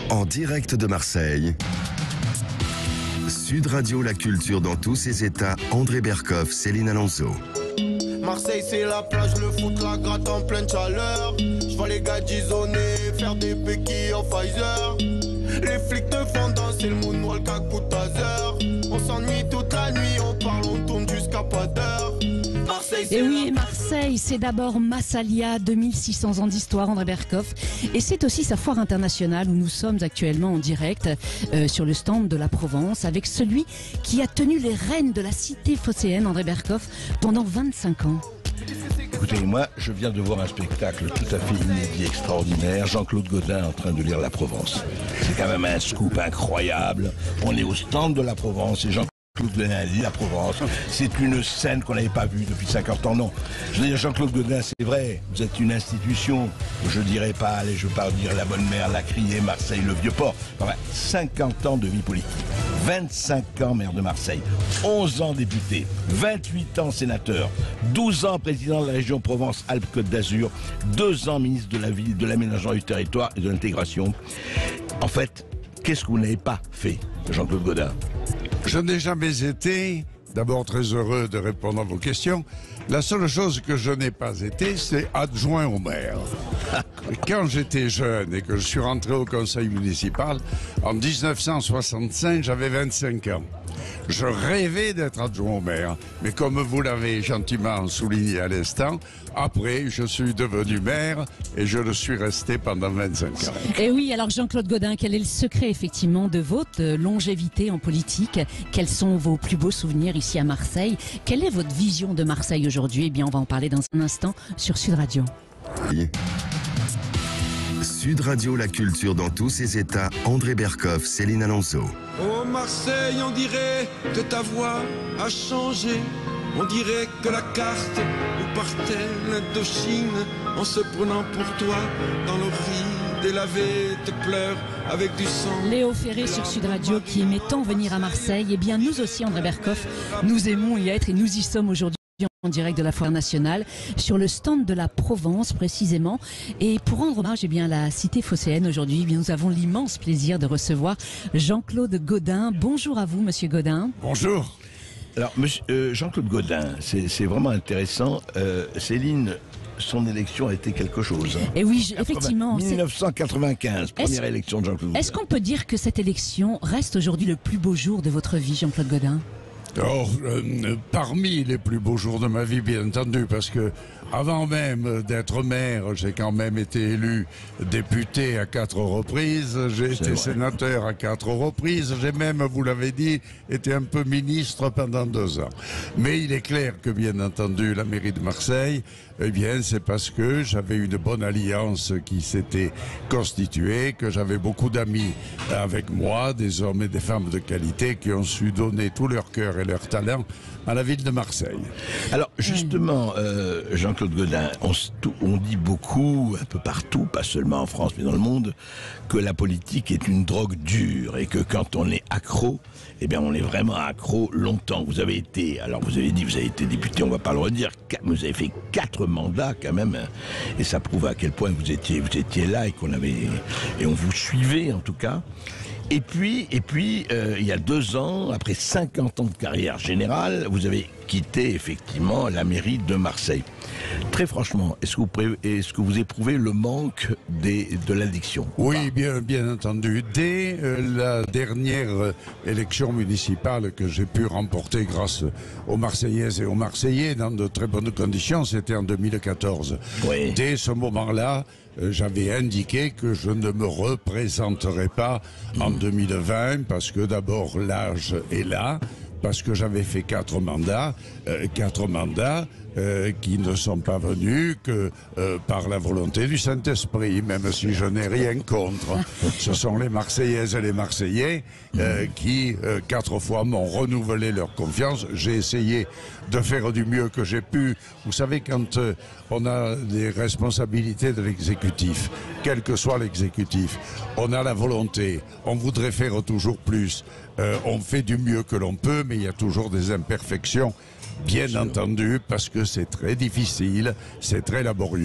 En direct de Marseille, Sud Radio, la culture dans tous ses états, André Berkoff, Céline Alonso. Marseille c'est la plage, le foot, la gratte en pleine chaleur. Je vois les gars disonner, faire des béquilles en Pfizer. Les flics te font danser le moonwalk à coup de taser. On s'ennuie toute la nuit, on parle, on tourne jusqu'à pas d'heure. Et oui, Marseille, c'est d'abord Massalia, 2600 ans d'histoire, André Berkoff. Et c'est aussi sa foire internationale où nous sommes actuellement en direct sur le stand de la Provence avec celui qui a tenu les rênes de la cité phocéenne, André Berkoff, pendant 25 ans. Écoutez, moi, je viens de voir un spectacle tout à fait inédit, extraordinaire. Jean-Claude Gaudin en train de lire La Provence. C'est quand même un scoop incroyable. On est au stand de La Provence et Jean-Claude Gaudin lit La Provence. C'est une scène qu'on n'avait pas vue depuis 50 ans. Non. Je veux dire, Jean-Claude Gaudin, c'est vrai, vous êtes une institution. Je dirais pas, allez, je vais pas dire la bonne mère, la criée, Marseille, le Vieux-Port. Enfin, 50 ans de vie politique. 25 ans maire de Marseille, 11 ans député, 28 ans sénateur, 12 ans président de la région Provence-Alpes-Côte d'Azur, 2 ans ministre de la ville, de l'aménagement du territoire et de l'intégration. En fait, qu'est-ce que vous n'avez pas fait, Jean-Claude Gaudin? Je n'ai jamais été, d'abord très heureux de répondre à vos questions. La seule chose que je n'ai pas été, c'est adjoint au maire. Quand j'étais jeune et que je suis rentré au conseil municipal, en 1965, j'avais 25 ans. Je rêvais d'être adjoint au maire, mais comme vous l'avez gentiment souligné à l'instant, après, je suis devenu maire et je le suis resté pendant 25 ans. Et oui, alors Jean-Claude Gaudin, quel est le secret effectivement de votre longévité en politique? Quels sont vos plus beaux souvenirs ici à Marseille? Quelle est votre vision de Marseille aujourd'hui? Eh bien, on va en parler dans un instant sur Sud Radio. Sud Radio, la culture dans tous ses états, André Berkoff, Céline Alonso. Oh Marseille, on dirait que ta voix a changé. On dirait que la carte nous partait l'Indochine en se prenant pour toi dans l'eau délavée, te pleure avec du sang. Léo Ferré sur Sud Radio qui aimait tant venir à Marseille. Eh bien, nous aussi, André Berkoff, nous aimons y être et nous y sommes aujourd'hui en direct de la Foire nationale sur le stand de la Provence précisément. Et pour rendre hommage à la cité phocéenne aujourd'hui, nous avons l'immense plaisir de recevoir Jean-Claude Gaudin. Bonjour à vous, monsieur Gaudin. Bonjour. Alors, Jean-Claude Gaudin, c'est vraiment intéressant. Céline, son élection a été quelque chose. Et oui, effectivement. 1995, première élection de Jean-Claude Gaudin. Est-ce qu'on peut dire que cette élection reste aujourd'hui le plus beau jour de votre vie, Jean-Claude Gaudin? Alors, parmi les plus beaux jours de ma vie, bien entendu, parce que avant même d'être maire, j'ai quand même été élu député à 4 reprises, j'ai été sénateur à 4 reprises, j'ai même, vous l'avez dit, été un peu ministre pendant 2 ans. Mais il est clair que, bien entendu, la mairie de Marseille, eh bien, c'est parce que j'avais une bonne alliance qui s'était constituée, que j'avais beaucoup d'amis avec moi, des hommes et des femmes de qualité qui ont su donner tout leur cœur et leur talent à la ville de Marseille. Alors, justement, Jean-Claude Gaudin, on dit beaucoup, un peu partout, pas seulement en France, mais dans le monde, que la politique est une drogue dure et que quand on est accro, eh bien, on est vraiment accro longtemps. Vous avez été, alors vous avez dit, vous avez été député, on va pas le redire, vous avez fait 4 mandats quand même, hein, et ça prouve à quel point vous étiez là et on vous suivait en tout cas. Et puis, il y a 2 ans, après 50 ans de carrière générale, vous avez quitté effectivement la mairie de Marseille. Très franchement, est-ce que vous éprouvez le manque de l'addiction? Oui, bien entendu. Dès la dernière élection municipale que j'ai pu remporter grâce aux Marseillaises et aux Marseillais dans de très bonnes conditions, c'était en 2014. Oui. Dès ce moment-là, j'avais indiqué que je ne me représenterais pas en 2020 parce que d'abord l'âge est là, parce que j'avais fait 4 mandats qui ne sont pas venus que par la volonté du Saint-Esprit, même si je n'ai rien contre. Ce sont les Marseillaises et les Marseillais qui 4 fois m'ont renouvelé leur confiance. J'ai essayé de faire du mieux que j'ai pu. Vous savez, quand on a des responsabilités de l'exécutif, quel que soit l'exécutif, on a la volonté, on voudrait faire toujours plus, on fait du mieux que l'on peut, mais il y a toujours des imperfections. Bien entendu, parce que c'est très difficile, c'est très laborieux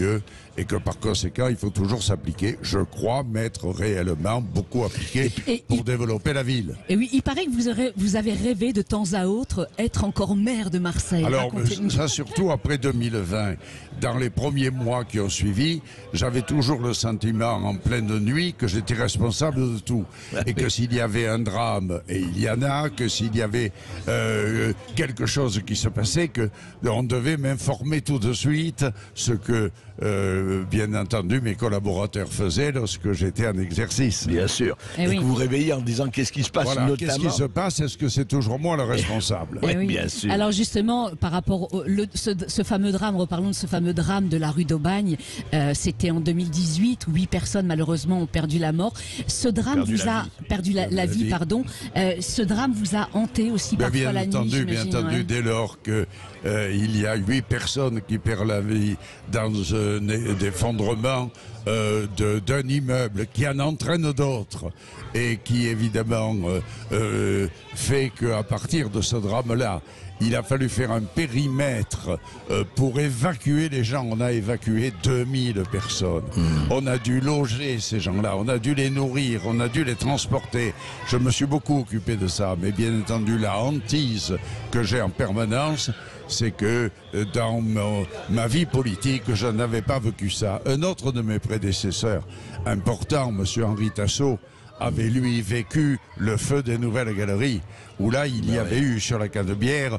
et que par conséquent, il faut toujours s'appliquer. Je crois m'être réellement beaucoup appliqué pour développer la ville. Et oui, il paraît que vous avez rêvé de temps à autre être encore maire de Marseille. Alors, ça surtout après 2020. Dans les premiers mois qui ont suivi, j'avais toujours le sentiment en pleine nuit que j'étais responsable de tout. Et que s'il y avait un drame, et il y en a, que s'il y avait quelque chose qui se passait, que on devait m'informer tout de suite, ce que, bien entendu, mes collaborateurs faisaient lorsque j'étais en exercice. Bien sûr. Et que vous réveillez en disant qu'est-ce qui se passe, voilà, notamment. Qu'est-ce qui se passe? Est-ce que c'est toujours moi le responsable? Oui, bien sûr. Alors justement, par rapport ce fameux drame, reparlons de ce fameux drame de la rue d'Aubagne, c'était en 2018, où 8 personnes malheureusement ont perdu la mort. Ce drame perdu la vie, pardon. Ce drame vous a hanté aussi parfois la nuit, bien entendu, dès lors que il y a 8 personnes qui perdent la vie dans un effondrement d'un immeuble qui en entraîne d'autres et qui évidemment fait qu'à partir de ce drame-là, il a fallu faire un périmètre pour évacuer les gens. On a évacué 2000 personnes. On a dû loger ces gens-là, on a dû les nourrir, on a dû les transporter. Je me suis beaucoup occupé de ça, mais bien entendu, la hantise que j'ai en permanence, c'est que dans ma vie politique, je n'avais pas vécu ça. Un autre de mes prédécesseurs, important, M. Henri Tassot, avait lui vécu le feu des Nouvelles Galeries, où là il y avait eu sur la Canebière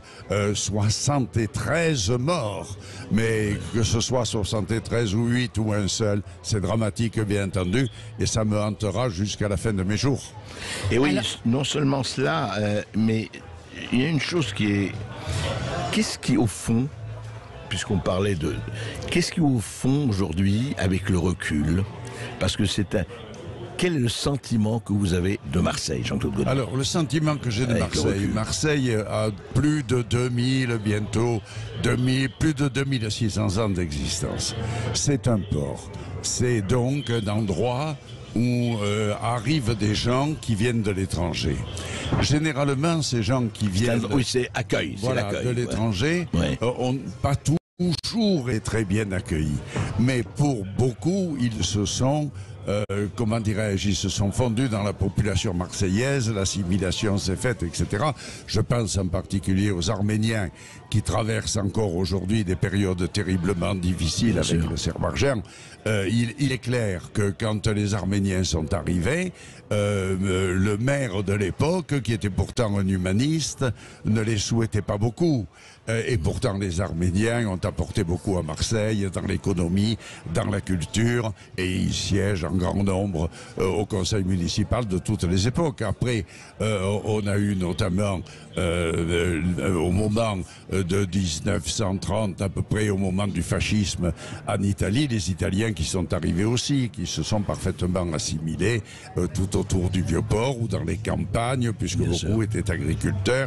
73 morts. Mais que ce soit 73 ou 8 ou un seul, c'est dramatique bien entendu, et ça me hantera jusqu'à la fin de mes jours. Et oui, non seulement cela, mais il y a une chose qui est... Qu'est-ce qui au fond, puisqu'on parlait de... Qu'est-ce qui au fond aujourd'hui, avec le recul, parce que c'est un... Quel est le sentiment que vous avez de Marseille, Jean-Claude Godin? Alors, le sentiment que j'ai de Marseille, Marseille a plus de 2000, bientôt, plus de 2600 ans d'existence. C'est un port. C'est donc un endroit où arrivent des gens qui viennent de l'étranger. Généralement, ces gens qui viennent... Oui, c'est accueil. Voilà, de l'étranger, ont pas toujours été très bien accueillis. Mais pour beaucoup, ils se sont... comment dirais-je, ils se sont fondus dans la population marseillaise, l'assimilation s'est faite, etc. Je pense en particulier aux Arméniens qui traversent encore aujourd'hui des périodes terriblement difficiles avec le Serbe-Argent. Il est clair que quand les Arméniens sont arrivés, le maire de l'époque, qui était pourtant un humaniste, ne les souhaitait pas beaucoup. Et pourtant, les Arméniens ont apporté beaucoup à Marseille, dans l'économie, dans la culture, et ils siègent en grand nombre au conseil municipal de toutes les époques. Après, on a eu notamment, au moment de 1930, à peu près au moment du fascisme en Italie, les Italiens qui sont arrivés aussi, qui se sont parfaitement assimilés tout autour du Vieux-Port ou dans les campagnes, puisque beaucoup étaient agriculteurs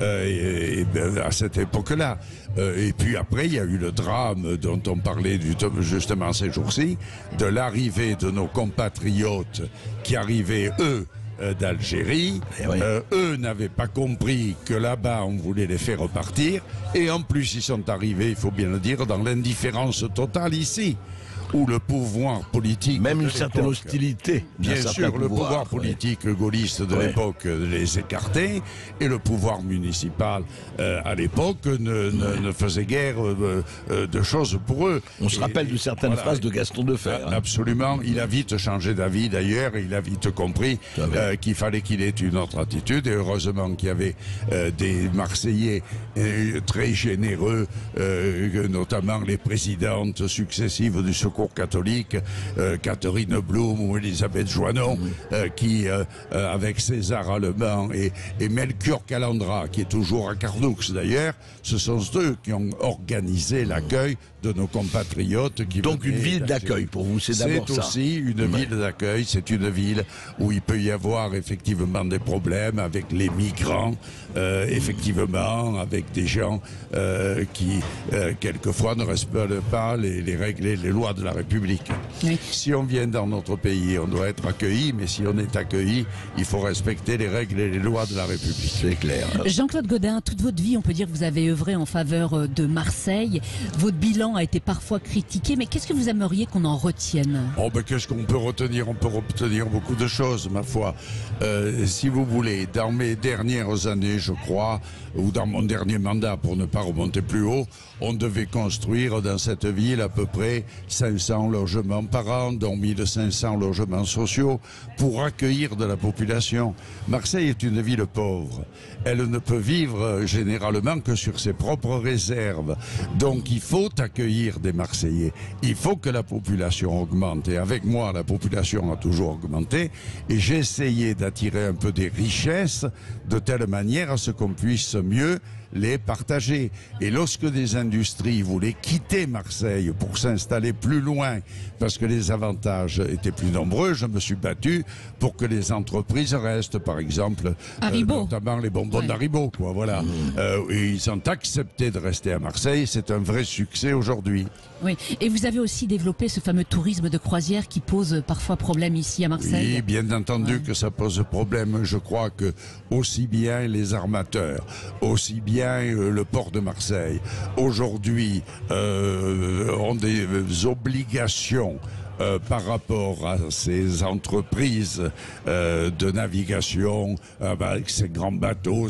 à cette époque-là. Et puis après, il y a eu le drame dont on parlait justement ces jours-ci, de l'arrivée de nos compatriotes qui arrivaient, eux, d'Algérie. Eux n'avaient pas compris que là-bas on voulait les faire repartir, et en plus ils sont arrivés, il faut bien le dire, dans l'indifférence totale ici, où le pouvoir politique... Même une certaine hostilité. Bien sûr, le pouvoir politique gaulliste de l'époque les écartait, et le pouvoir municipal à l'époque ne faisait guère de choses pour eux. On se rappelle de certaines phrases de Gaston Defferre. Absolument. Il a vite changé d'avis d'ailleurs, il a vite compris qu'il fallait qu'il ait une autre attitude, et heureusement qu'il y avait des Marseillais très généreux, notamment les présidentes successives du Secours catholique, Catherine Blum ou Elisabeth Joannon, qui, avec César Allemand et Melchior Calandra, qui est toujours à Cardoux d'ailleurs, ce sont eux qui ont organisé l'accueil de nos compatriotes. Donc une ville d'accueil pour vous, c'est d'abord ça. C'est aussi une ville d'accueil, c'est une ville où il peut y avoir effectivement des problèmes avec les migrants, effectivement, avec des gens qui, quelquefois, ne respectent pas les règles et les lois de la République. Oui. Si on vient dans notre pays, on doit être accueilli, mais si on est accueilli, il faut respecter les règles et les lois de la République. C'est clair. Jean-Claude Godin, toute votre vie, on peut dire que vous avez œuvré en faveur de Marseille. Votre bilan président a été parfois critiqué, mais qu'est-ce que vous aimeriez qu'on en retienne? Oh ben qu'est-ce qu'on peut retenir? On peut retenir beaucoup de choses, ma foi. Si vous voulez, dans mes dernières années, je crois, ou dans mon dernier mandat, pour ne pas remonter plus haut, on devait construire dans cette ville à peu près 500 logements par an, dont 1500 logements sociaux, pour accueillir de la population. Marseille est une ville pauvre. Elle ne peut vivre généralement que sur ses propres réserves. Donc il faut accueillir des Marseillais. Il faut que la population augmente. Et avec moi, la population a toujours augmenté. Et j'ai essayé d'attirer un peu des richesses de telle manière à ce qu'on puisse mieux les partager. Et lorsque des industries voulaient quitter Marseille pour s'installer plus loin, parce que les avantages étaient plus nombreux, je me suis battu pour que les entreprises restent, par exemple, notamment les bonbons d'Haribo, quoi, voilà. Et ils ont accepté de rester à Marseille, c'est un vrai succès aujourd'hui. Oui, et vous avez aussi développé ce fameux tourisme de croisière qui pose parfois problème ici à Marseille. Oui, bien entendu que ça pose problème. Je crois que aussi bien les armateurs, aussi bien le port de Marseille, aujourd'hui, ont des obligations par rapport à ces entreprises de navigation, avec ces grands bateaux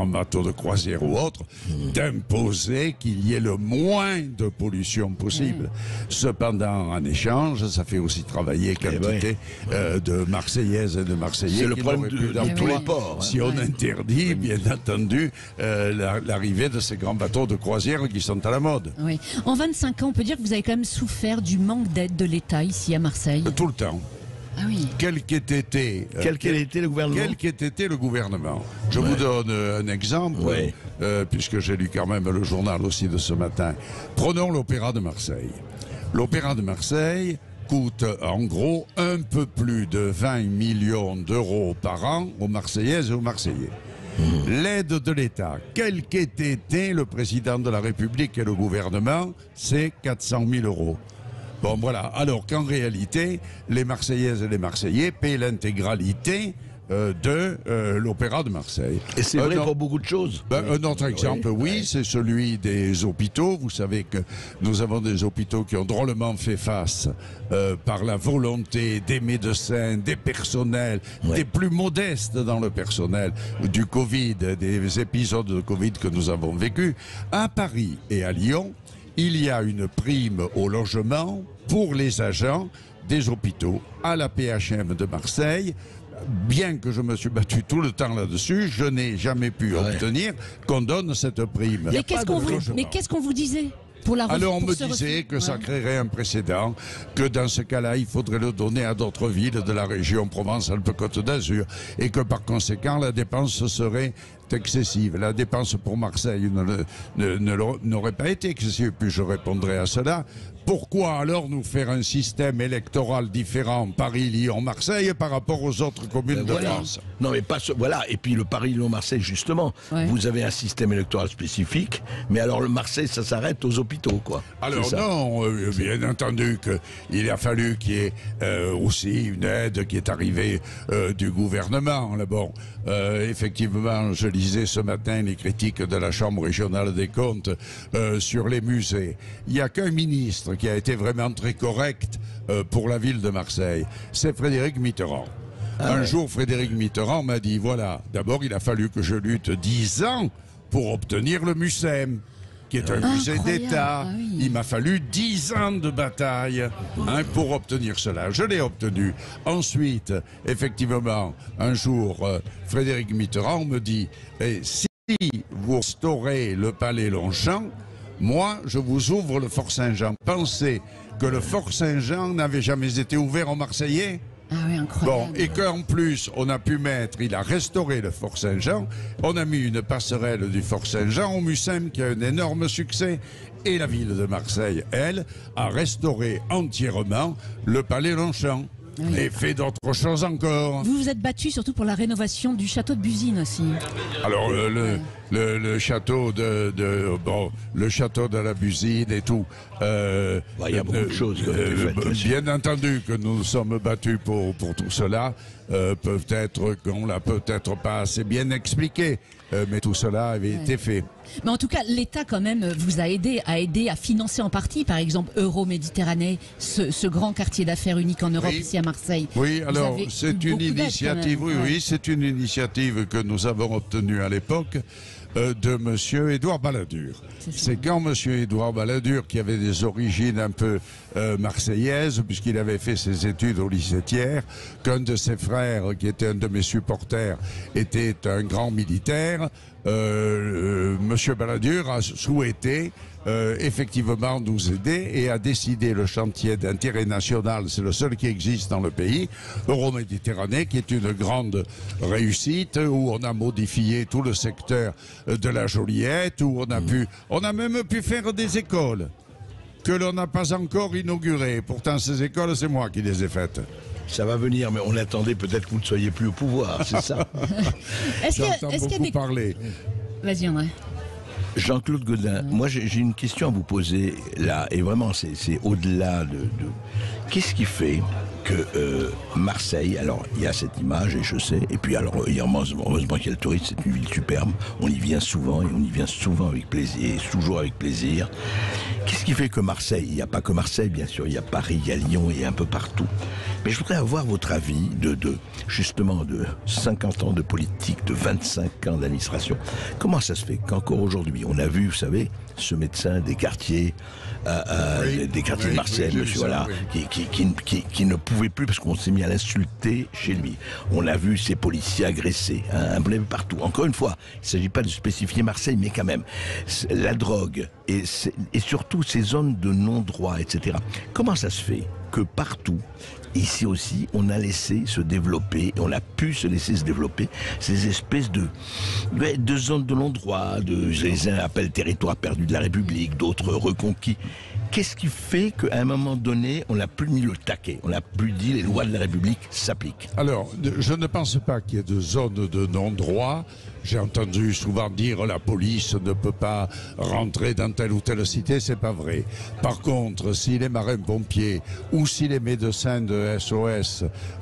de croisière ou autres, d'imposer qu'il y ait le moins de pollution possible. Cependant, en échange, ça fait aussi travailler quantité de Marseillaises et de Marseillais. C'est le problème de tous les ports. Si on interdit, bien entendu, l'arrivée de ces grands bateaux de croisière qui sont à la mode. Oui. En 25 ans, on peut dire que vous avez quand même souffert du manque d'aide de l'État ici à Marseille. Tout le temps. Ah oui. Quel qu'ait été le gouvernement. Quel qu'ait été le gouvernement. Je vous donne un exemple, puisque j'ai lu quand même le journal aussi de ce matin. Prenons l'Opéra de Marseille. L'Opéra de Marseille coûte en gros un peu plus de 20 millions d'euros par an aux Marseillaises et aux Marseillais. L'aide de l'État, quel qu'ait été le président de la République et le gouvernement, c'est 400 000 euros. Bon voilà, alors qu'en réalité, les Marseillaises et les Marseillais paient l'intégralité de l'Opéra de Marseille. Et c'est vrai pour beaucoup de choses. Un autre exemple, c'est celui des hôpitaux. Vous savez que nous avons des hôpitaux qui ont drôlement fait face par la volonté des médecins, des personnels, des plus modestes dans le personnel, du Covid, des épisodes de Covid que nous avons vécus. À Paris et à Lyon, il y a une prime au logement pour les agents des hôpitaux. À la PHM de Marseille, bien que je me suis battu tout le temps là-dessus, je n'ai jamais pu obtenir qu'on donne cette prime. Mais qu'est-ce qu'on vous disait? Alors on me disait que ça créerait un précédent, que dans ce cas-là, il faudrait le donner à d'autres villes de la région Provence-Alpes-Côte d'Azur et que par conséquent, la dépense serait excessive. La dépense pour Marseille n'aurait pas été excessive. Puis je répondrai à cela. Pourquoi alors nous faire un système électoral différent Paris, Lyon, Marseille par rapport aux autres communes de France? Non mais pas voilà. Et puis le Paris, Lyon, Marseille justement, vous avez un système électoral spécifique, mais alors le Marseille ça s'arrête aux hôpitaux quoi. Alors non, bien entendu qu'il a fallu qu'il y ait aussi une aide qui est arrivée du gouvernement. Là, bon, effectivement, je lisais ce matin les critiques de la Chambre régionale des comptes sur les musées. Il n'y a qu'un ministre qui a été vraiment très correct pour la ville de Marseille, c'est Frédéric Mitterrand. Un jour, Frédéric Mitterrand m'a dit, voilà, d'abord il a fallu que je lutte 10 ans pour obtenir le MUSEM, qui est un musée d'État. Il m'a fallu 10 ans de bataille pour obtenir cela. Je l'ai obtenu. Ensuite, effectivement, un jour, Frédéric Mitterrand me dit, si vous restaurez le palais Longchamp, moi, je vous ouvre le Fort Saint-Jean. Pensez que le Fort Saint-Jean n'avait jamais été ouvert aux Marseillais? Ah oui, incroyable. Bon, et qu'en plus, on a pu il a restauré le Fort Saint-Jean, on a mis une passerelle du Fort Saint-Jean au MUSEM qui a un énorme succès. Et la ville de Marseille, elle, a restauré entièrement le palais Longchamp. Et fait d'autres choses encore. Vous vous êtes battu surtout pour la rénovation du château de Busine aussi. Alors le château le château de la Busine et tout. Il y a beaucoup de choses. Bien entendu que nous nous sommes battus pour tout cela. Peut-être qu'on l'a peut-être pas assez bien expliqué, mais tout cela avait été fait. Mais en tout cas, l'État quand même vous a aidé à financer en partie, par exemple, Euroméditerranée, ce grand quartier d'affaires unique en Europe, ici à Marseille. Oui, alors c'est une initiative, c'est une initiative que nous avons obtenue à l'époque de monsieur Édouard Balladur. C'est quand monsieur Édouard Balladur, qui avait des origines un peu marseillaises, puisqu'il avait fait ses études au lycée Thiers, qu'un de ses frères, qui était un de mes supporters, était un grand militaire. Monsieur Balladur a souhaité effectivement nous aider et a décidé le chantier d'intérêt national, c'est le seul qui existe dans le pays, Euroméditerranée, qui est une grande réussite, où on a modifié tout le secteur de la Joliette, où on a même pu faire des écoles que l'on n'a pas encore inaugurées. Pourtant, ces écoles, c'est moi qui les ai faites. Ça va venir, mais on attendait peut-être que vous ne soyez plus au pouvoir, c'est ça? J'entends beaucoup parler. Vas-y, André. Jean-Claude Gaudin, moi j'ai une question à vous poser là, et vraiment c'est au-delà de... Qu'est-ce qui fait que Marseille, alors il y a cette image et je sais, et puis alors heureusement qu'il y a le tourisme, c'est une ville superbe, on y vient souvent et on y vient souvent avec plaisir, et toujours avec plaisir. Qu'est-ce qui fait que Marseille, il n'y a pas que Marseille bien sûr, il y a Paris, il y a Lyon et un peu partout. Mais je voudrais avoir votre avis justement de 50 ans de politique, de 25 ans d'administration. Comment ça se fait qu'encore aujourd'hui, on a vu, vous savez, ce médecin des quartiers de Marseille, monsieur, voilà, qui ne pouvait plus parce qu'on s'est mis à l'insulter chez lui. On a vu ces policiers agressés, un blé partout. Encore une fois, il ne s'agit pas de spécifier Marseille, mais quand même, la drogue et surtout ces zones de non-droit, etc. Comment ça se fait que partout, ici aussi, on a laissé se développer, on a pu se laisser se développer ces espèces de zones de non-droit, les uns appellent territoire perdu de la République, d'autres reconquis. Qu'est-ce qui fait qu'à un moment donné, on n'a plus mis le taquet, on n'a plus dit les lois de la République s'appliquent? Alors, je ne pense pas qu'il y ait de zone de non-droit. J'ai entendu souvent dire la police ne peut pas rentrer dans telle ou telle cité, c'est pas vrai. Par contre, si les marins-pompiers ou si les médecins de SOS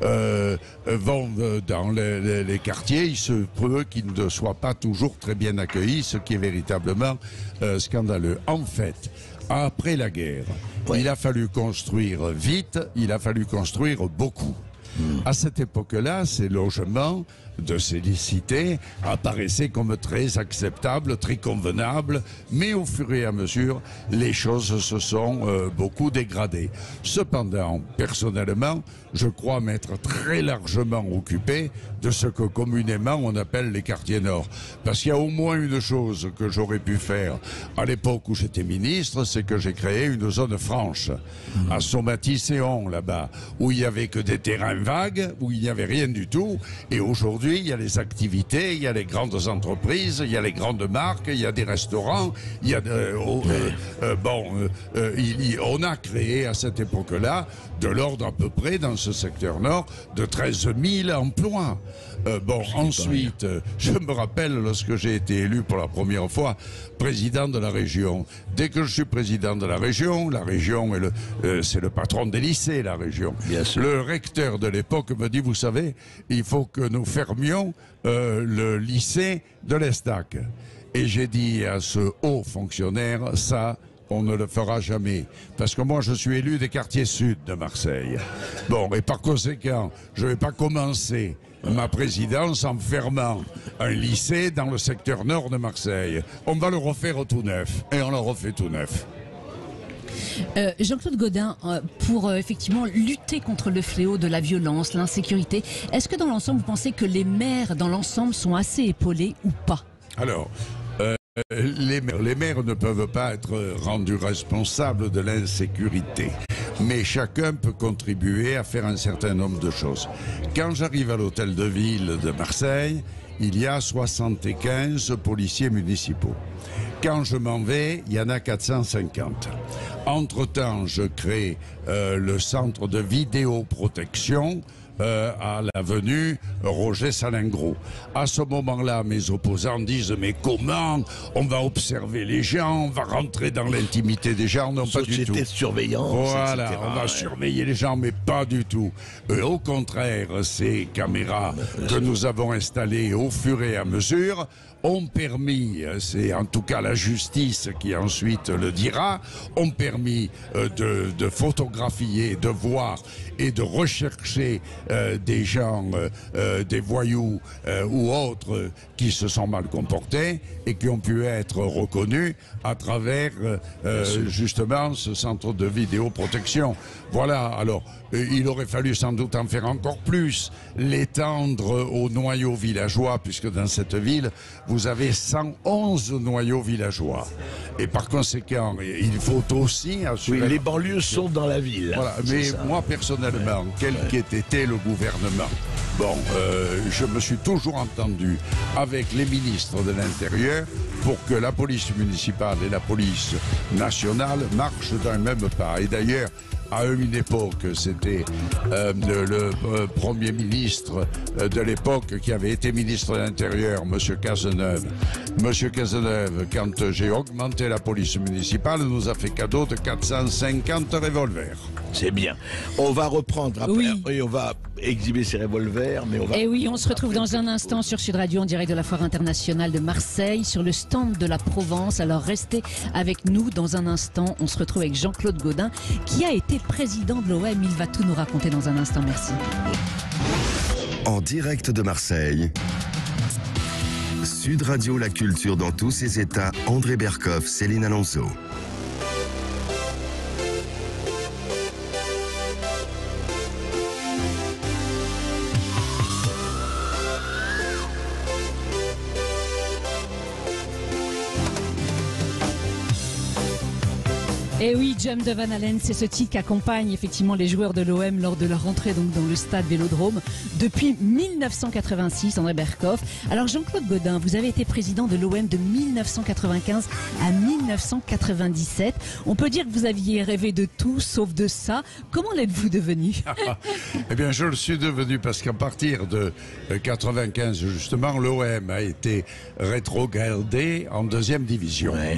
vont dans les quartiers, il se peut qu'ils ne soient pas toujours très bien accueillis, ce qui est véritablement scandaleux. En fait, après la guerre, il a fallu construire vite, il a fallu construire beaucoup. À cette époque-là, ces logements de ces cités apparaissaient comme très acceptables, très convenables, mais au fur et à mesure, les choses se sont beaucoup dégradées. Cependant, personnellement, je crois m'être très largement occupé de ce que communément on appelle les quartiers nord. Parce qu'il y a au moins une chose que j'aurais pu faire à l'époque où j'étais ministre, c'est que j'ai créé une zone franche à Somatis-Séon, là-bas, où il n'y avait que des terrains vagues, où il n'y avait rien du tout, et aujourd'hui, il y a les activités, il y a les grandes entreprises, il y a les grandes marques, il y a des restaurants, il y a on a créé à cette époque-là de l'ordre à peu près dans ce secteur nord de 13 000 emplois. Ensuite, je me rappelle lorsque j'ai été élu pour la première fois président de la région. Dès que je suis président de la région c'est le patron des lycées, la région. Le recteur de l'époque me dit, vous savez, il faut que nous fermions le lycée de l'Estac. Et j'ai dit à ce haut fonctionnaire, ça, on ne le fera jamais. Parce que moi, je suis élu des quartiers sud de Marseille. Et par conséquent, je ne vais pas commencer ma présidence en fermant un lycée dans le secteur nord de Marseille. On va le refaire tout neuf. Et on le refait tout neuf. Jean-Claude Gaudin, pour effectivement lutter contre le fléau de la violence, l'insécurité, est-ce que dans l'ensemble, vous pensez que les maires dans l'ensemble sont assez épaulés ou pas? Alors, les maires ne peuvent pas être rendus responsables de l'insécurité. Mais chacun peut contribuer à faire un certain nombre de choses. Quand j'arrive à l'hôtel de ville de Marseille, il y a 75 policiers municipaux. Quand je m'en vais, il y en a 450. Entre-temps, je crée le centre de vidéoprotection à l'avenue Roger Salingro. À ce moment-là, mes opposants disent mais comment on va observer les gens, on va rentrer dans l'intimité des gens? Non, pas du tout. Société de surveillance, Voilà, etc. on va surveiller les gens, mais pas du tout. Au contraire, ces caméras que nous avons installées au fur et à mesure ont permis, c'est en tout cas la justice qui ensuite le dira, ont permis de photographier, de voir et de rechercher des gens, des voyous ou autres qui se sont mal comportés et qui ont pu être reconnus à travers justement ce centre de vidéoprotection. Voilà, alors il aurait fallu sans doute en faire encore plus, l'étendre aux noyaux villageois, puisque dans cette ville, vous avez 111 noyaux villageois. Et par conséquent, il faut aussi assurer... Oui, les banlieues sont dans la ville. Voilà, mais moi personnellement, quel qu'ait été le gouvernement, bon, je me suis toujours entendu avec les ministres de l'Intérieur pour que la police municipale et la police nationale marchent d'un même pas. Et d'ailleurs, à une époque, c'était le Premier ministre de l'époque qui avait été ministre de l'Intérieur, M. Cazeneuve. M. Cazeneuve, quand j'ai augmenté la police municipale, nous a fait cadeau de 450 revolvers. C'est bien. On va reprendre après. Oui. Et on va exhiber ces revolvers, mais on va... Et oui, on se retrouve dans un instant sur Sud Radio en direct de la Foire internationale de Marseille, sur le stand de la Provence. Alors restez avec nous dans un instant. On se retrouve avec Jean-Claude Gaudin, qui a été président de l'OM. Il va tout nous raconter dans un instant. Merci. En direct de Marseille, Sud Radio, la culture dans tous ses états, André Berkoff, Céline Alonso. Et oui, Jump de Van Halen, c'est ce titre qui accompagne effectivement les joueurs de l'OM lors de leur rentrée donc dans le stade Vélodrome depuis 1986, André Berkoff. Alors Jean-Claude Gaudin, vous avez été président de l'OM de 1995 à 1997. On peut dire que vous aviez rêvé de tout sauf de ça. Comment l'êtes-vous devenu? Eh bien, je le suis devenu parce qu'à partir de 95, justement, l'OM a été rétrogradé en deuxième division. Ouais.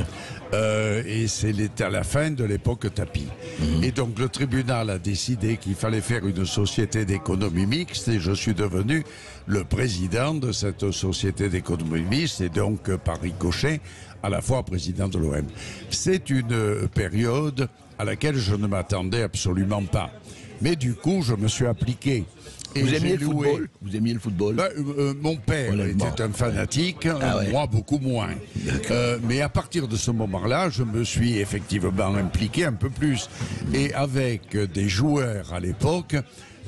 Et c'est à la fin de l'époque Tapie. Et donc le tribunal a décidé qu'il fallait faire une société d'économie mixte et je suis devenu le président de cette société d'économie mixte et donc par ricochet à la fois président de l'OM. C'est une période à laquelle je ne m'attendais absolument pas. Mais du coup, je me suis appliqué. Et Vous aimiez le loué... football? Vous aimiez le football? Mon père était un fanatique, ouais. moi beaucoup moins. Mais à partir de ce moment-là, je me suis effectivement impliqué un peu plus. Et avec des joueurs à l'époque,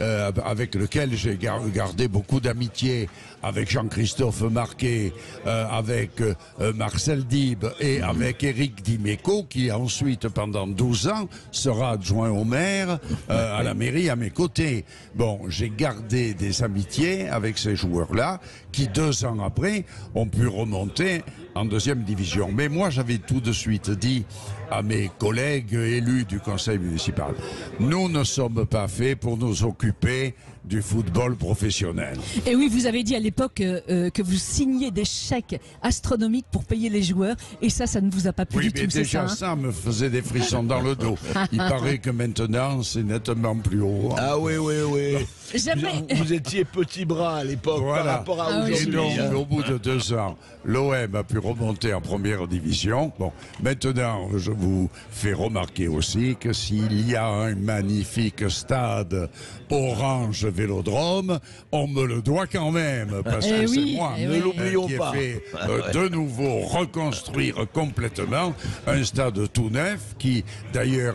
avec lesquels j'ai gardé beaucoup d'amitié, avec Jean-Christophe Marquet, avec Marcel Dib et avec Éric Dimeco, qui ensuite, pendant 12 ans, sera adjoint au maire à la mairie à mes côtés. Bon, j'ai gardé des amitiés avec ces joueurs-là, qui 2 ans après ont pu remonter en deuxième division. Mais moi, j'avais tout de suite dit à mes collègues élus du conseil municipal, nous ne sommes pas faits pour nous occuper du football professionnel. Et oui, vous avez dit à l'époque que vous signiez des chèques astronomiques pour payer les joueurs, et ça ne vous a pas plu Oui, du mais tout, c'est déjà ça, hein? ça me faisait des frissons dans le dos. Il paraît que maintenant, c'est nettement plus haut. Ah oui, oui, oui. J'aimerais- Vous étiez petit bras à l'époque Voilà. par rapport à Ah oui, Et aujourd'hui. donc, au bout de 2 ans, l'OM a pu remonter en première division. Bon, maintenant, je vous fais remarquer aussi que s'il y a un magnifique stade Orange Vélodrome, on me le doit quand même, parce Eh que oui, c'est moi eh oui. Ne l'oublions qui ai pas. fait de nouveau reconstruire complètement un stade tout neuf qui, d'ailleurs,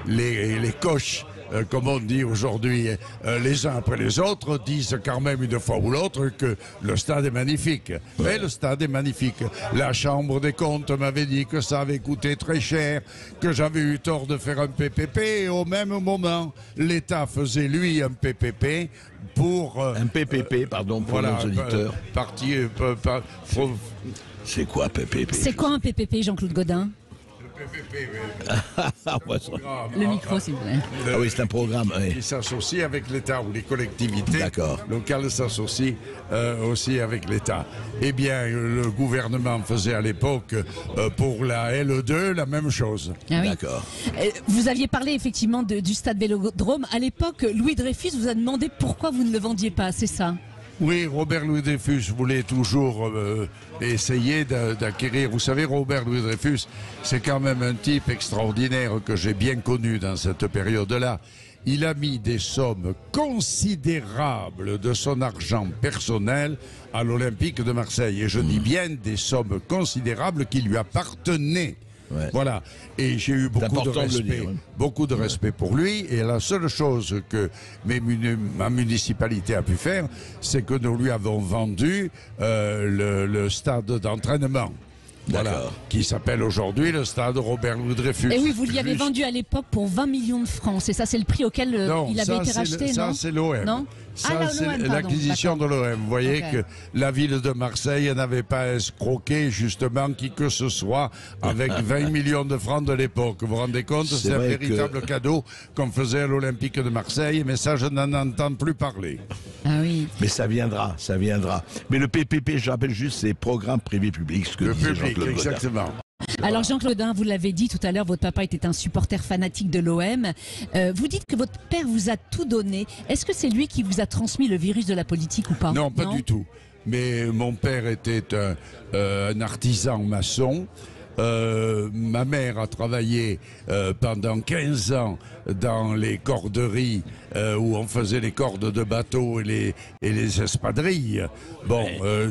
les coches, comme on dit aujourd'hui, les uns après les autres, disent quand même une fois ou l'autre que le stade est magnifique. Mais le stade est magnifique. La Chambre des comptes m'avait dit que ça avait coûté très cher, que j'avais eu tort de faire un PPP, et au même moment, l'État faisait, lui, un PPP pour... Un PPP, pardon, pour nos auditeurs. Parti... C'est quoi PPP? C'est quoi un PPP, Jean-Claude Gaudin? Le micro, s'il vous plaît. Ah oui, c'est un programme. Oui. Qui s'associe avec l'État, où les collectivités locales s'associent aussi avec l'État. Eh bien, le gouvernement faisait à l'époque, pour la LE2, la même chose. Ah oui. D'accord. Vous aviez parlé effectivement du stade Vélodrome. À l'époque, Louis Dreyfus vous a demandé pourquoi vous ne le vendiez pas, c'est ça? Oui, Robert Louis Dreyfus voulait toujours essayer d'acquérir. Vous savez, Robert Louis Dreyfus, c'est quand même un type extraordinaire que j'ai bien connu dans cette période-là. Il a mis des sommes considérables de son argent personnel à l'Olympique de Marseille. Et je dis bien des sommes considérables qui lui appartenaient. Ouais. Voilà, et j'ai eu beaucoup de respect pour lui, et la seule chose que ma municipalité a pu faire, c'est que nous lui avons vendu le stade d'entraînement. Voilà, qui s'appelle aujourd'hui le stade Robert-Louis Dreyfus. Et oui, vous l'y avez vendu à l'époque pour 20 millions de francs. C'est ça, c'est le prix auquel il avait été racheté, non? Ça, c'est l'OM. Non? Ça, c'est l'acquisition de l'OM. Vous voyez que la ville de Marseille n'avait pas escroqué justement qui que ce soit avec 20 millions de francs de l'époque. Vous vous rendez compte? C'est un véritable cadeau qu'on faisait à l'Olympique de Marseille, mais ça, je n'en entends plus parler. Ah oui. Mais ça viendra, ça viendra. Mais le PPP, je rappelle juste, c'est programme privé-public, ce que disait Jean-Claude Gaudin. Exactement. Alors Jean-Claude Gaudin, vous l'avez dit tout à l'heure, votre papa était un supporter fanatique de l'OM. Vous dites que votre père vous a tout donné. Est-ce que c'est lui qui vous a transmis le virus de la politique ou pas? Non, pas du tout. Mais mon père était un artisan maçon. Ma mère a travaillé pendant 15 ans dans les corderies où on faisait les cordes de bateaux et les espadrilles. Bon,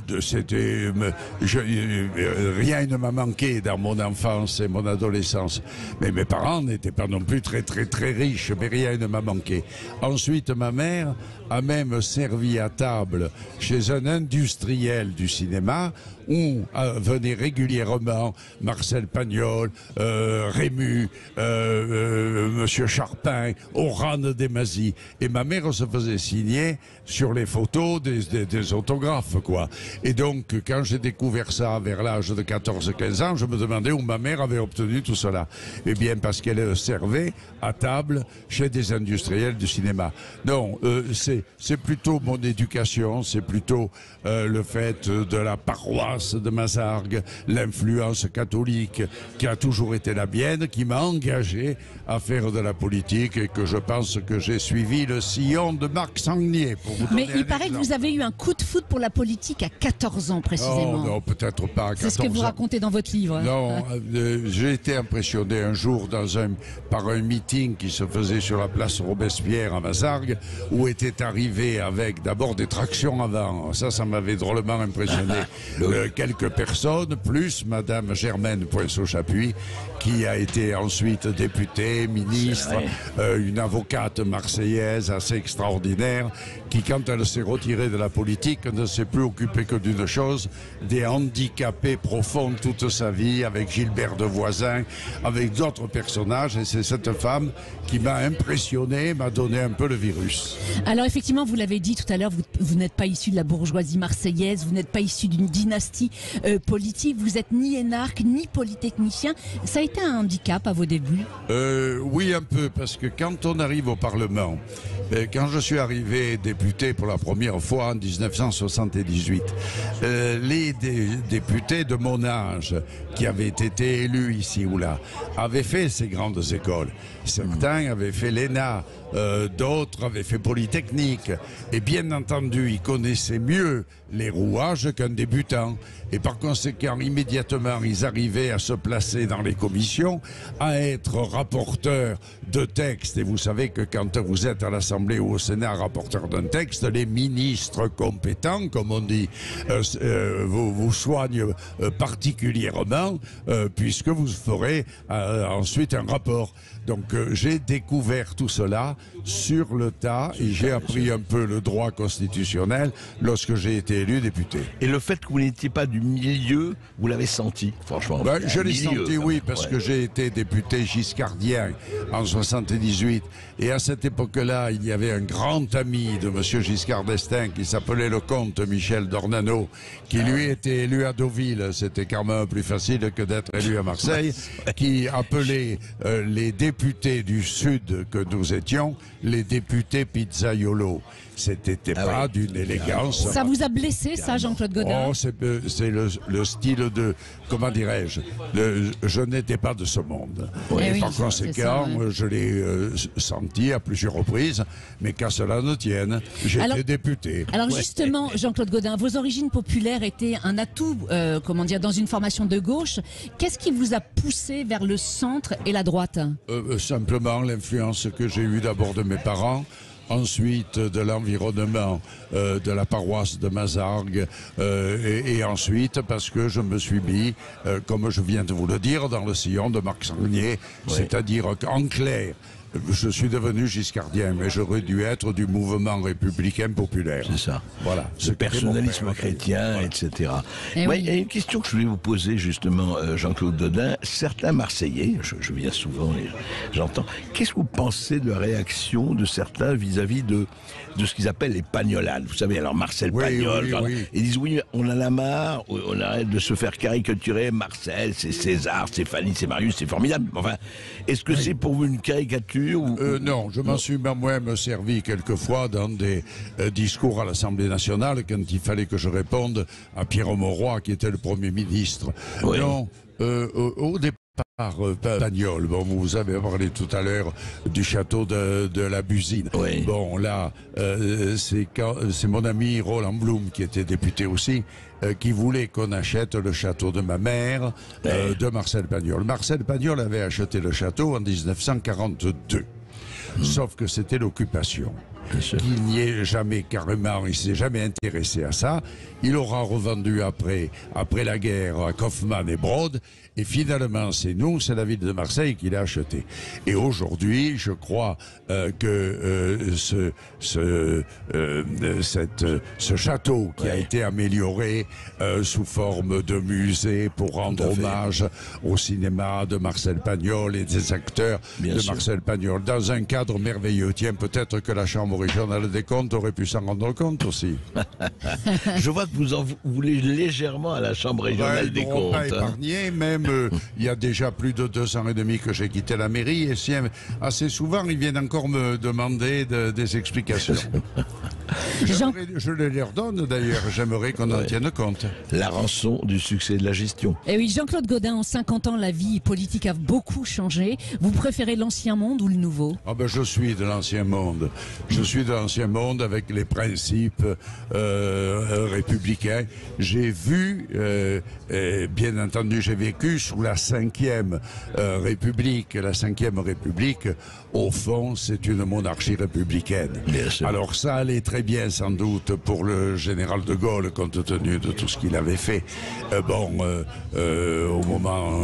rien ne m'a manqué dans mon enfance et mon adolescence. Mais mes parents n'étaient pas non plus très riches, mais rien ne m'a manqué. Ensuite, ma mère a même servi à table chez un industriel du cinéma où venaient régulièrement Marcel Pagnol, Rému, Monsieur Charpin, Oran Desmazis. Et ma mère se faisait signer sur les photos des autographes, quoi. Et donc, quand j'ai découvert ça vers l'âge de 14-15 ans, je me demandais où ma mère avait obtenu tout cela. Eh bien, parce qu'elle servait à table chez des industriels du cinéma. Non, c'est plutôt mon éducation, c'est plutôt le fait de la paroisse de Mazargues, l'influence catholique qui a toujours été la mienne, qui m'a engagé à faire de la politique et que je pense que j'ai suivi le sillon de Marc Sangnier. Mais il paraît que vous avez eu un coup de foot pour la politique à 14 ans précisément. Non, peut-être pas à 14 ans. C'est ce que vous racontez dans votre livre. Non, j'ai été impressionné un jour par un meeting qui se faisait sur la place Robespierre à Mazargues, où étaient arrivés avec d'abord des tractions avant. Ça m'avait drôlement impressionné. Quelques personnes, plus Madame Germaine Poinceau-Chapuis, qui a été ensuite députée, ministre, une avocate marseillaise assez extraordinaire, qui, quand elle s'est retirée de la politique, ne s'est plus occupée que d'une chose, des handicapés profonds toute sa vie, avec Gilbert de Voisin, avec d'autres personnages, et c'est cette femme qui m'a impressionné, m'a donné un peu le virus. Alors effectivement, vous l'avez dit tout à l'heure, vous n'êtes pas issu de la bourgeoisie marseillaise, vous n'êtes pas issu d'une dynastie politique, vous n'êtes ni énarque, ni polytechnicien. Ça a été un handicap à vos débuts? Oui, un peu, parce que quand on arrive au Parlement, quand je suis arrivé député pour la première fois en 1978, les députés de mon âge qui avaient été élus ici ou là avaient fait ces grandes écoles. Certains avaient fait l'ENA, d'autres avaient fait Polytechnique. Et bien entendu, ils connaissaient mieux les rouages qu'un débutant. Et par conséquent, immédiatement, ils arrivaient à se placer dans les commissions, à être rapporteurs de textes. Et vous savez que quand vous êtes à l'Assemblée ou au Sénat rapporteur d'un texte, les ministres compétents, comme on dit, vous soignent particulièrement, puisque vous ferez ensuite un rapport. Donc j'ai découvert tout cela sur le tas et j'ai appris un peu le droit constitutionnel lorsque j'ai été élu député. Et le fait que vous n'étiez pas du milieu, vous l'avez senti, franchement. Je l'ai senti, oui, parce que j'ai été député giscardien en 78. Et à cette époque-là, il y avait un grand ami de M. Giscard d'Estaing qui s'appelait le comte Michel d'Ornano, qui lui était élu à Deauville. C'était quand même plus facile que d'être élu à Marseille, qui appelait les députés du Sud que nous étions les députés pizzaiolo. C'était pas d'une élégance. Ça vous a blessé, ça, Jean-Claude Gaudin? Oh, c'est le style de, comment dirais-je, je n'étais pas de ce monde. Oui, par conséquent, je l'ai senti à plusieurs reprises, mais qu'à cela ne tienne, j'étais député. Alors justement, Jean-Claude Gaudin, vos origines populaires étaient un atout, dans une formation de gauche. Qu'est-ce qui vous a poussé vers le centre et la droite? Simplement l'influence que j'ai eue d'abord de mes parents, ensuite de l'environnement de la paroisse de Mazargues et ensuite parce que je me suis mis, comme je viens de vous le dire, dans le sillon de Marc Sangnier, c'est-à-dire qu'en clair, je suis devenu giscardien, mais j'aurais dû être du mouvement républicain populaire. C'est ça. Voilà. Ce personnalisme chrétien, etc. Il y a une question que je voulais vous poser justement, Jean-Claude Gaudin. Certains Marseillais, je viens souvent et j'entends, qu'est-ce que vous pensez de la réaction de certains vis-à-vis de ce qu'ils appellent les pagnolades? Vous savez, alors Marcel Pagnol, ils disent oui, on en a marre, on arrête de se faire caricaturer. Marcel, c'est César, c'est Fanny, c'est Marius, c'est formidable. Enfin, est-ce que c'est pour vous une caricature? Non, je m'en suis moi-même servi quelquefois dans des discours à l'Assemblée nationale quand il fallait que je réponde à Pierre Mauroy qui était le Premier ministre. Oui. Non, au départ, Pagnol, bon, vous avez parlé tout à l'heure du château de la Busine. Oui. Bon, là, c'est mon ami Roland Blum qui était député aussi, qui voulait qu'on achète le château de ma mère, de Marcel Pagnol. Marcel Pagnol avait acheté le château en 1942. Sauf que c'était l'occupation. Il n'y est jamais carrément, il s'est jamais intéressé à ça. Il aura revendu après la guerre à Kaufmann et Brode. Et finalement, c'est la ville de Marseille qui l'a acheté. Et aujourd'hui, je crois que ce château qui a été amélioré sous forme de musée pour rendre hommage au cinéma de Marcel Pagnol et des acteurs Marcel Pagnol, dans un cadre merveilleux. Tiens, peut-être que la Chambre régionale des comptes aurait pu s'en rendre compte aussi. Je vois que vous en voulez légèrement à la Chambre régionale des comptes. Pas épargné, même il y a déjà plus de 2 ans et demi que j'ai quitté la mairie et assez souvent ils viennent encore me demander des explications. Je les leur donne d'ailleurs, j'aimerais qu'on en tienne compte. La rançon du succès de la gestion. Et oui, Jean-Claude Gaudin, en 50 ans, la vie politique a beaucoup changé. Vous préférez l'ancien monde ou le nouveau? Je suis de l'ancien monde. Je suis de l'ancien monde avec les principes républicains. J'ai vu, bien entendu, j'ai vécu sous la 5e République. La 5e République, au fond, c'est une monarchie républicaine. Alors ça allait très bien sans doute pour le général de Gaulle, compte tenu de tout ce qu'il avait fait. Au moment,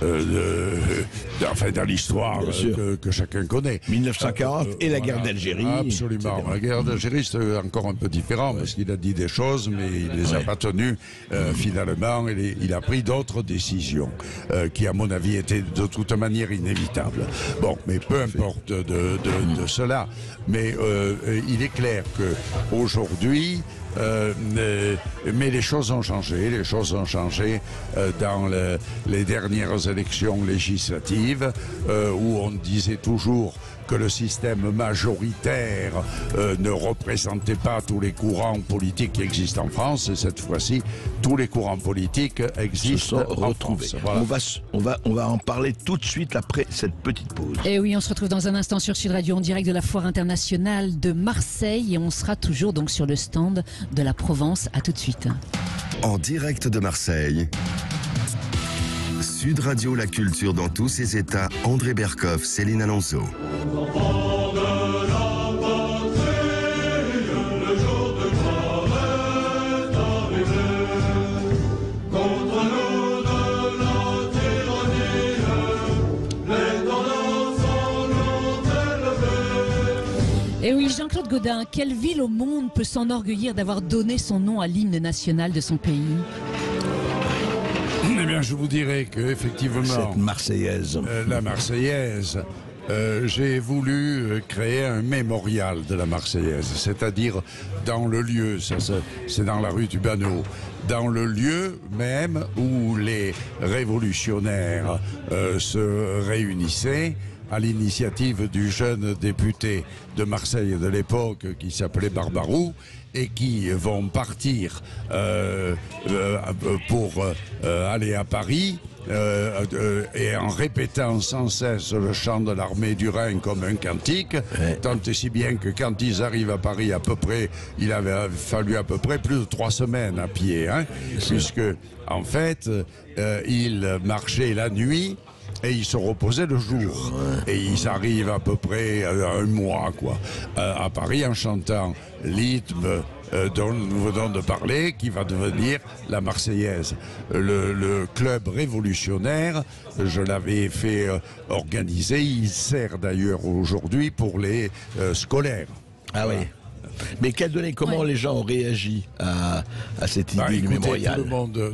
dans l'histoire que chacun connaît. 1940 et la guerre d'Algérie. Absolument. La guerre d'Algérie, c'est encore un peu différent parce qu'il a dit des choses, mais il les a pas tenues. Finalement, il a pris d'autres décisions qui, à mon avis, étaient de toute manière inévitables. Bon, mais peu importe de cela. Mais il est clair que aujourd'hui, mais les choses ont changé. Les choses ont changé dans les dernières élections législatives où on disait toujours que le système majoritaire ne représentait pas tous les courants politiques qui existent en France. Et cette fois-ci, tous les courants politiques existent en France. Voilà. On va en parler tout de suite après cette petite pause. Et oui, on se retrouve dans un instant sur Sud Radio en direct de la Foire internationale de Marseille et on sera toujours donc sur le stand de la Provence. À tout de suite. En direct de Marseille, Sud Radio, la culture dans tous ses états, André Berkoff, Céline Alonso. Jean-Claude Gaudin, quelle ville au monde peut s'enorgueillir d'avoir donné son nom à l'hymne national de son pays? Eh bien, je vous dirais que effectivement, Cette Marseillaise. la Marseillaise, j'ai voulu créer un mémorial de la Marseillaise, c'est-à-dire dans le lieu, c'est dans la rue du Baneau, dans le lieu même où les révolutionnaires se réunissaient, à l'initiative du jeune député de Marseille de l'époque qui s'appelait Barbaroux, et qui vont partir pour aller à Paris. Et en répétant sans cesse le chant de l'armée du Rhin comme un cantique, tant et si bien que quand ils arrivent à Paris, à peu près, il avait fallu à peu près plus de 3 semaines à pied, puisque en fait, ils marchaient la nuit et ils se reposaient le jour. Et ils arrivent à peu près un mois, à Paris en chantant l'hymne dont nous venons de parler, qui va devenir la Marseillaise. Le club révolutionnaire, je l'avais fait organiser, il sert d'ailleurs aujourd'hui pour les scolaires. Ah oui. Mais comment les gens ont réagi à cette idée du mémorial?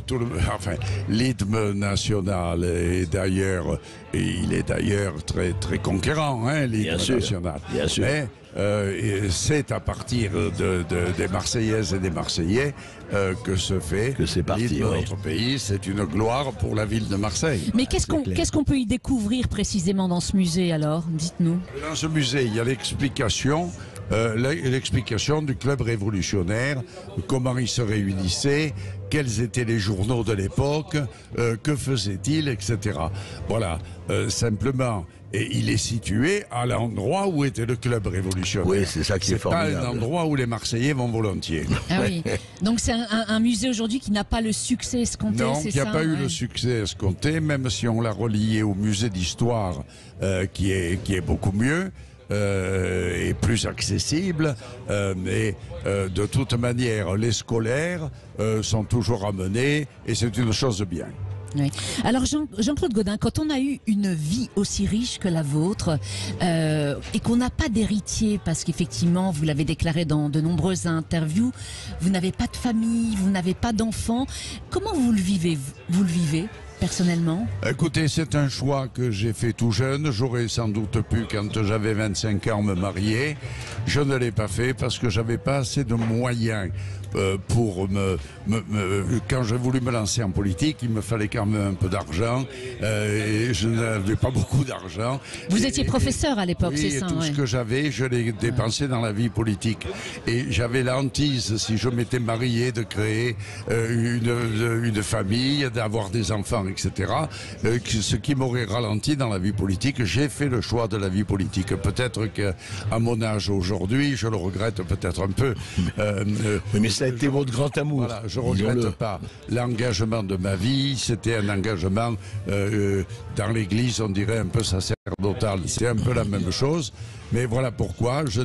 L'hymne national est d'ailleurs, il est d'ailleurs très très conquérant, l'hymne national. Bien sûr. Mais c'est à partir des Marseillaises et des Marseillais que se fait l'hymne de notre pays. C'est une gloire pour la ville de Marseille. Mais qu'est-ce qu'on peut y découvrir précisément dans ce musée alors? Dites-nous. Dans ce musée, il y a l'explication du club révolutionnaire, comment ils se réunissaient, quels étaient les journaux de l'époque, que faisaient-ils, etc. Voilà, simplement. Et il est situé à l'endroit où était le club révolutionnaire. Oui, c'est ça qui est formidable. C'est pas un endroit où les Marseillais vont volontiers. Ah oui. Donc c'est un musée aujourd'hui qui n'a pas le succès escompté, non, c'est ça? Non, qui n'a pas eu le succès escompté, même si on l'a relié au musée d'histoire, qui est beaucoup mieux. Et plus accessible, mais de toute manière, les scolaires sont toujours amenés et c'est une chose de bien. Oui. Alors Jean-Claude Gaudin, quand on a eu une vie aussi riche que la vôtre et qu'on n'a pas d'héritier, parce qu'effectivement, vous l'avez déclaré dans de nombreuses interviews, vous n'avez pas de famille, vous n'avez pas d'enfants, comment vous le vivez? Vous le vivez personnellement? Écoutez, c'est un choix que j'ai fait tout jeune. J'aurais sans doute pu, quand j'avais 25 ans, me marier. Je ne l'ai pas fait parce que j'avais pas assez de moyens pour quand j'ai voulu me lancer en politique, il me fallait quand même un peu d'argent et je n'avais pas beaucoup d'argent. Vous étiez professeur à l'époque, c'est ça? Oui, tout ce que j'avais, je l'ai dépensé dans la vie politique. Et j'avais la hantise, si je m'étais marié, de créer une famille, d'avoir des enfants, etc. Ce qui m'aurait ralenti dans la vie politique. J'ai fait le choix de la vie politique. Peut-être qu'à mon âge aujourd'hui, je le regrette peut-être un peu. Mais ça a été votre grand amour. Voilà, je ne regrette pas l'engagement de ma vie. C'était un engagement dans l'église, on dirait un peu sacerdotal. C'est un peu la même chose. Mais voilà pourquoi je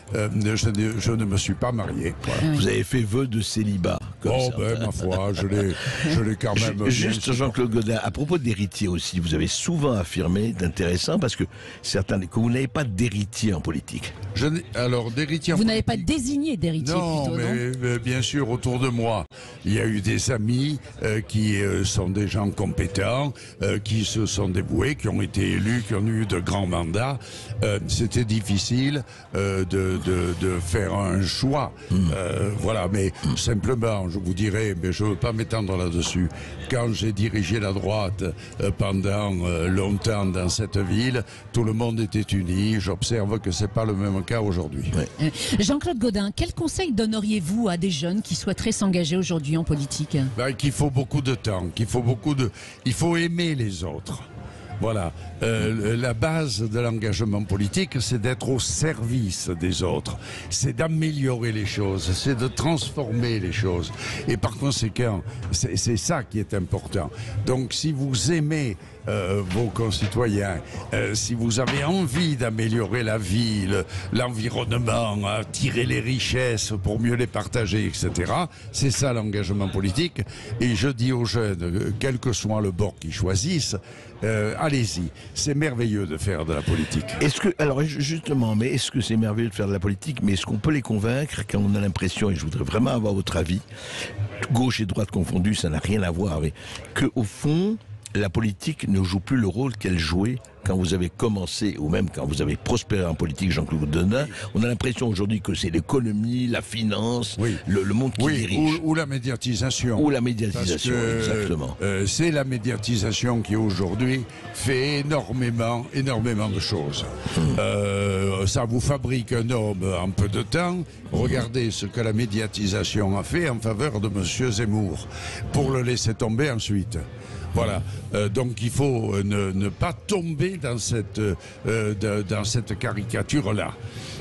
ne me suis pas marié. Voilà. Vous avez fait vœu de célibat. Ma foi, je l'ai quand même. Juste Jean-Claude Gaudin, à propos d'héritier aussi, vous avez souvent affirmé d'intéressant parce que que vous n'avez pas d'héritier en politique. Alors d'héritier. Vous n'avez pas désigné d'héritier plutôt, non? Mais bien sûr, autour de moi, il y a eu des amis qui sont des gens compétents, qui se sont dévoués, qui ont été élus, qui ont eu de grands mandats. C'était difficile de faire un choix. Voilà, mais simplement, je vous dirais, mais je ne veux pas m'étendre là-dessus, quand j'ai dirigé la droite pendant longtemps dans cette ville, tout le monde était uni. J'observe que ce n'est pas le même cas aujourd'hui. Ouais. Jean-Claude Gaudin, quel conseil donneriez-vous à des jeunes qui souhaiteraient s'engager aujourd'hui en politique? Qu'il faut beaucoup de temps, il faut aimer les autres. Voilà, la base de l'engagement politique, c'est d'être au service des autres, c'est d'améliorer les choses, c'est de transformer les choses. Et par conséquent, c'est ça qui est important. Donc si vous aimez vos concitoyens, si vous avez envie d'améliorer la ville, l'environnement, tirer les richesses pour mieux les partager, etc., c'est ça l'engagement politique. Et je dis aux jeunes, quel que soit le bord qu'ils choisissent, allez-y, c'est merveilleux de faire de la politique. Alors justement, mais est-ce que c'est merveilleux de faire de la politique, mais est-ce qu'on peut les convaincre quand on a l'impression, et je voudrais vraiment avoir votre avis, gauche et droite confondues, ça n'a rien à voir, mais qu'au fond, la politique ne joue plus le rôle qu'elle jouait quand vous avez commencé, ou même quand vous avez prospéré en politique, Jean-Claude Godin. On a l'impression aujourd'hui que c'est l'économie, la finance, le monde qui dirige. Ou la médiatisation. Ou la médiatisation, exactement. C'est la médiatisation qui aujourd'hui fait énormément de choses. Ça vous fabrique un homme en peu de temps. Regardez ce que la médiatisation a fait en faveur de M. Zemmour, pour le laisser tomber ensuite. Voilà, donc il faut ne pas tomber dans cette caricature-là.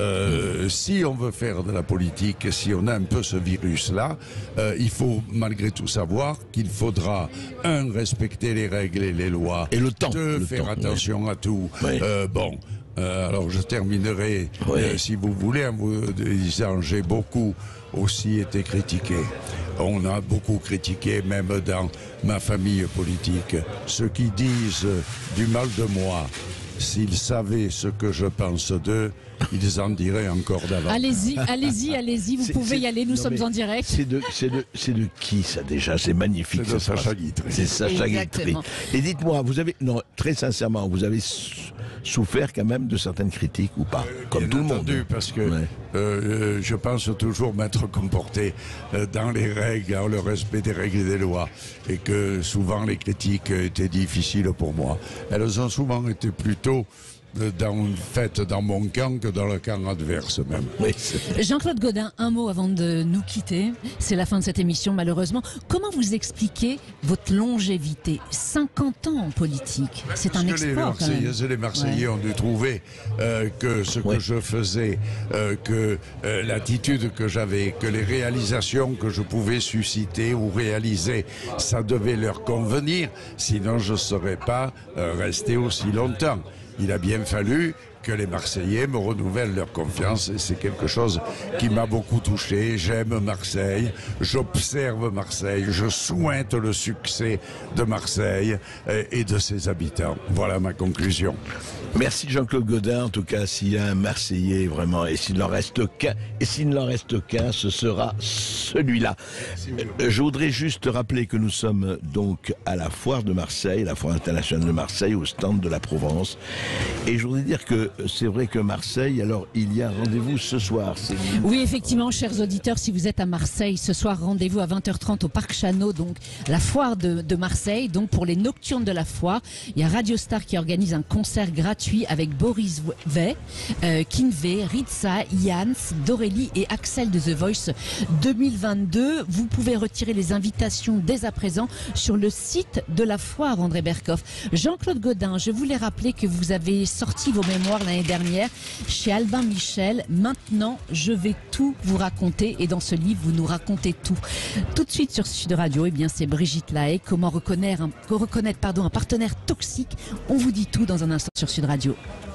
Si on veut faire de la politique, si on a un peu ce virus-là, il faut malgré tout savoir qu'il faudra, respecter les règles et les lois, et le temps, faire attention à tout. Oui. Alors je terminerai, si vous voulez, en vous disant, j'ai beaucoup aussi été critiqué. On a beaucoup critiqué, même dans ma famille politique, ceux qui disent du mal de moi. S'ils savaient ce que je pense d'eux, ils en diraient encore davantage. Allez-y, vous pouvez y aller, nous sommes en direct. C'est de qui ça déjà? C'est magnifique. C'est de Sacha Guitry. C'est Sacha Guitry. Et dites-moi, très sincèrement, vous avez souffert quand même de certaines critiques ou pas? Comme tout le monde. Parce que je pense toujours m'être comporté dans les règles, dans le respect des règles et des lois, et que souvent les critiques étaient difficiles pour moi. Elles ont souvent été plutôt dans mon camp que dans le camp adverse même. Oui. Jean-Claude Godin, un mot avant de nous quitter. C'est la fin de cette émission malheureusement. Comment vous expliquez votre longévité? 50 ans en politique, c'est un exploit quand même. Les Marseillais ont dû trouver que ce que je faisais, que l'attitude que j'avais, que les réalisations que je pouvais susciter ou réaliser, ça devait leur convenir, sinon je ne serais pas resté aussi longtemps. Il a bien fallu que les Marseillais me renouvellent leur confiance, et c'est quelque chose qui m'a beaucoup touché. J'aime Marseille, j'observe Marseille, je souhaite le succès de Marseille et de ses habitants. Voilà ma conclusion. Merci Jean-Claude Godin. En tout cas, s'il y a un Marseillais vraiment, et s'il n'en reste qu'un, ce sera celui-là. Je voudrais juste rappeler que nous sommes donc à la foire de Marseille, la foire internationale de Marseille, au stand de la Provence. Et je voudrais dire que c'est vrai que Marseille, alors il y a un rendez-vous ce soir. Oui, effectivement, chers auditeurs, si vous êtes à Marseille, ce soir, rendez-vous à 20h30 au Parc Chano, donc la foire de Marseille, donc pour les nocturnes de la foire. Il y a Radio Star qui organise un concert gratuit avec Boris Vey, Kinvey, Ritza, Jans, Dorélie et Axel de The Voice 2022. Vous pouvez retirer les invitations dès à présent sur le site de la foire André Berkoff. Jean-Claude Godin, je voulais rappeler que vous avez sorti vos mémoires l'année dernière chez Albin Michel. Maintenant, je vais tout vous raconter, et dans ce livre, vous nous racontez tout. Tout de suite sur Sud Radio, eh bien, c'est Brigitte Lahaye. Comment reconnaître un partenaire toxique? On vous dit tout dans un instant sur Sud Radio.